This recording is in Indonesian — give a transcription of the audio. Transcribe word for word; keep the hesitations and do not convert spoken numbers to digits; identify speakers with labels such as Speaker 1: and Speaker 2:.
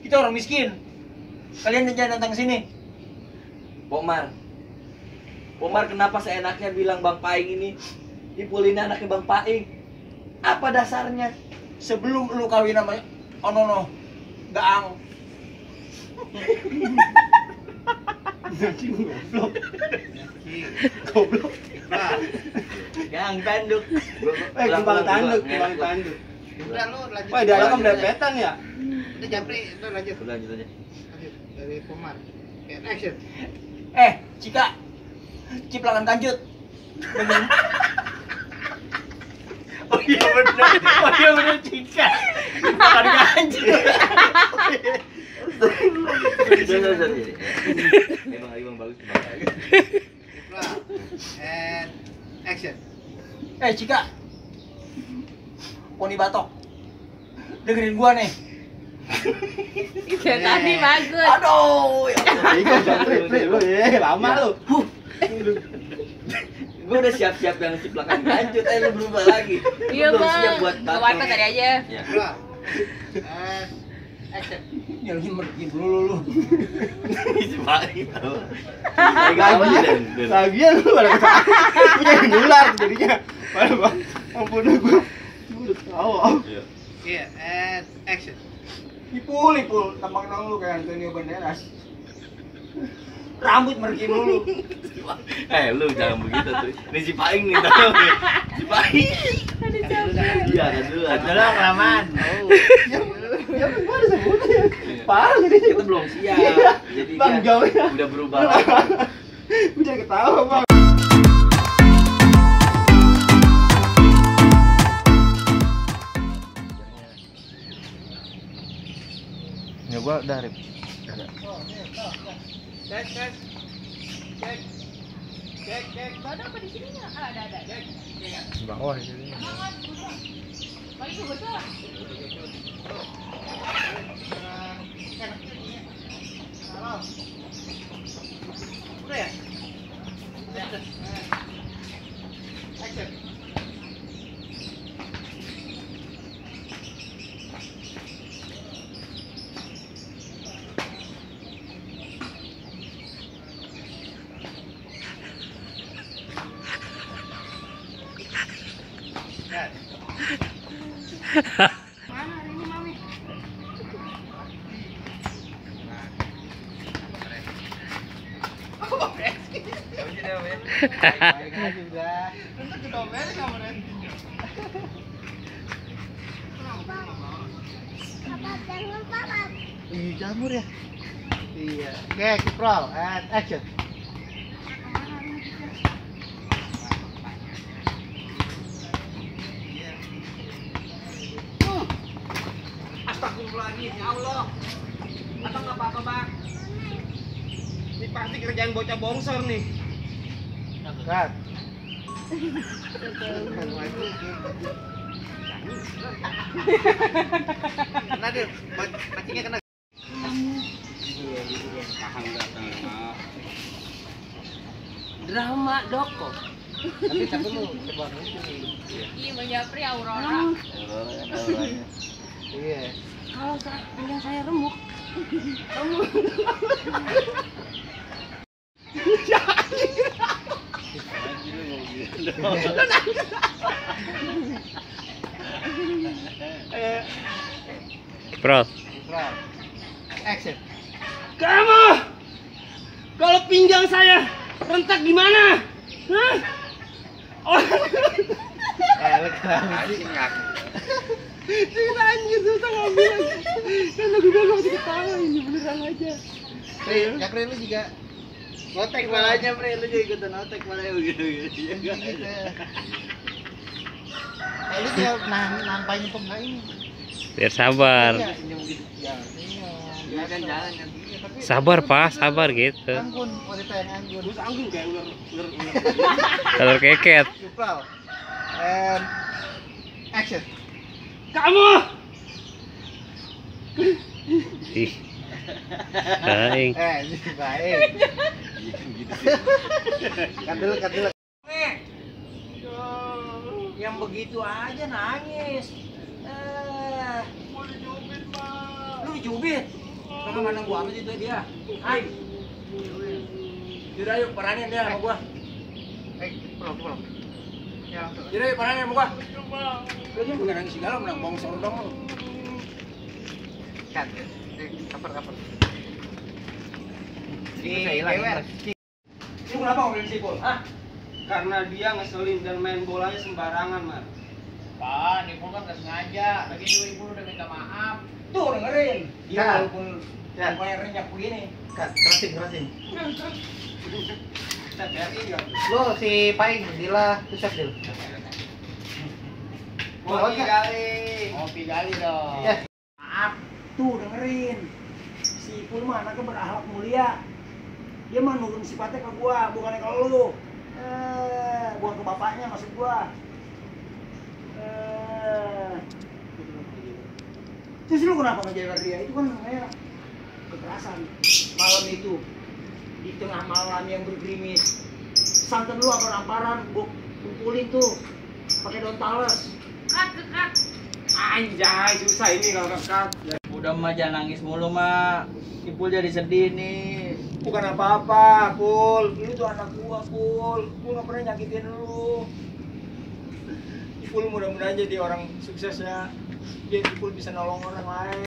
Speaker 1: Kita orang miskin. Kalian jangan datang ke sini.
Speaker 2: Pomar. Pomar kenapa seenaknya bilang Bang Paing ini dipulin anaknya Bang Paing? Apa dasarnya?
Speaker 1: Sebelum lu kawin sama Onono, Gaang. Goblok. Goblok.
Speaker 2: Gaang tanduk.
Speaker 3: Eh, kembang tanduk, kembang tanduk.
Speaker 4: Udah lu lanjut.
Speaker 3: Wah, dialognya melepetan ya?
Speaker 4: Udah Japri, itu lanjut.
Speaker 2: Udah, lanjut aja.
Speaker 4: Lanjut dari Pomar. Oke, action.
Speaker 1: Eh, Cika. Ciplangan kanjut. Dengan Oh iya benar. Oh iya benar Cika. Ciplangan kanjut.
Speaker 2: Jangan, jangan. Emang emang bagus Bang.
Speaker 4: And action.
Speaker 1: Eh, Cika. Poni batok. Dengerin gua nih.
Speaker 5: Kayak tadi bagus.
Speaker 1: Aduh, ya Allah.
Speaker 3: Ikut Japri, lu ya lama lu.
Speaker 2: Gue udah siap-siap yang ciplakan kancut, eh lu berubah lagi.
Speaker 5: Iya
Speaker 2: Lu belum siap
Speaker 5: bang.
Speaker 2: buat
Speaker 5: Gak apa tadi aja.
Speaker 2: Ya.
Speaker 4: Bro. And action.
Speaker 1: Ini lagi mergi dulu lu.
Speaker 2: Bisa balik tau.
Speaker 3: Lagian, lagian lu pada kesalahan. Punya yang nular jadinya. Malah bang, ampun gua. Gua udah tahu.
Speaker 2: Iya.
Speaker 4: Iya, and action.
Speaker 1: Ipul, ipul, tampang nong lu kayak Antonio Banderas. Rambut mergi dulu.
Speaker 2: Eh lu jangan begitu tuh. Ini si Paing nih tau. Si Paing. Iya kan dulu.
Speaker 1: Adalah kelamaan.
Speaker 2: Oh.
Speaker 3: Ya, ya gua udah sebutnya. Parah jadi
Speaker 2: Kita belum siap. Jadi
Speaker 3: Bang,
Speaker 2: dia
Speaker 3: jauhnya.
Speaker 2: udah berubah lagi.
Speaker 3: Gua jadi ketawa, Bang.
Speaker 1: Ya gua udah rip.
Speaker 4: Cek, cek. Cek. Cek, cek.
Speaker 5: Ada apa di sini nggak? Ah, ada ada.
Speaker 4: Cek. Iya.
Speaker 1: Di bawah di sini.
Speaker 5: Bagi gue bocor.
Speaker 4: Halo. Udah ya? Udah. Action. Mana hari ini Mami? Oh, Reski. Baik aja udah. Untuk diomelin sama Reski. Ih, jamur ya? Iya. Oke, Kiprol, and action.
Speaker 1: Astagfirullahaladzim, ya Allah. Abang nggak apa-apa, Bang. Ini pasti kerjaan bocah bongsor nih.
Speaker 4: Cut. Kena dia, mancingnya kena.
Speaker 5: Drama doko.
Speaker 4: Tapi tapi lu coba mungkin.
Speaker 5: Iya, Bang Japri Aurora.
Speaker 4: Iya.
Speaker 5: Kalau saat pinggang saya remuk. Remuk.
Speaker 6: Bro,
Speaker 4: Kiprol. Action.
Speaker 3: Kamu kalau pinggang saya rentak gimana? Hah? Oh,
Speaker 4: Eh, lu kenapa sih?
Speaker 3: kita anjir susah ngambil. Kan aku bilang masih ketawa ini beneran aja.
Speaker 4: Pri, Jakri lu juga
Speaker 2: Otek malahnya, Bre. Lu juga ikutan otek malahnya begitu gitu.
Speaker 4: gitu. Eh, lu juga nah, nampain pemain ini.
Speaker 6: biar sabar.
Speaker 4: Iya, senyum gitu. Ya, senyum.
Speaker 2: Ya kan jangan kan.
Speaker 4: Iya, tapi
Speaker 6: Sabar, Pak, sabar gitu.
Speaker 4: Anggun, wanita yang anggun.
Speaker 3: Terus anggun kayak ular ular ular.
Speaker 6: Kalau keket.
Speaker 4: Kiprol. And action.
Speaker 3: Kamu
Speaker 6: Ih. Baik.
Speaker 4: Eh, ini baik. Kat dulu, kat dulu.
Speaker 1: Eh, yang begitu aja nangis. Eh,
Speaker 3: mau dijubit, Pak.
Speaker 1: lu dijubit.
Speaker 2: Mama mana gua amat itu dia. Hai. Jadi ayo peranin dia sama gua.
Speaker 4: Eh, pulang, pulang. Ya, langsung.
Speaker 2: Jadi ayo peranin sama gua. Lu dia bukan nangis segala menang bongsor dong lu.
Speaker 4: Kat. Eh, kaper, kaper.
Speaker 1: Si
Speaker 4: Bisa hilang,
Speaker 1: Ewer.
Speaker 2: Lu kenapa ngobrolin si Pul? Hah?
Speaker 1: Karena dia ngeselin dan main bolanya sembarangan, Mar.
Speaker 7: Pak, Nipul kan nggak sengaja. Lagi juga Ibu udah minta maaf.
Speaker 2: Tuh dengerin. Dia
Speaker 4: Ya.
Speaker 2: walaupun
Speaker 4: Ya.
Speaker 2: main renyak begini.
Speaker 4: Kat, kerasin, kerasin.
Speaker 1: Kita cari enggak?
Speaker 4: Lo si Paing, Dila, susah Dil.
Speaker 1: Mau kali.
Speaker 7: Ngopi kali dong.
Speaker 4: Ya.
Speaker 2: Maaf. Tuh dengerin. Si Pul mah anaknya berakhlak mulia. Dia mah nurun sifatnya ke gua, bukannya ke lu. Eh, bukan ke bapaknya maksud gua. Eh. Terus lu kenapa ngejaga dia? Itu kan namanya kekerasan. Malam itu di tengah malam yang bergerimis. Santan lu apa ramparan gua kumpulin tuh pakai daun talas.
Speaker 1: Anjay, susah ini kalau kekat.
Speaker 2: Udah mah jangan nangis mulu mak. Ipul jadi sedih nih.
Speaker 3: Bukan apa-apa, Pul.
Speaker 2: Lu tuh anak gua, Pul. Gua gak pernah nyakitin lu.
Speaker 3: Pul mudah-mudahan jadi orang sukses ya. Dia Pul bisa nolong orang lain.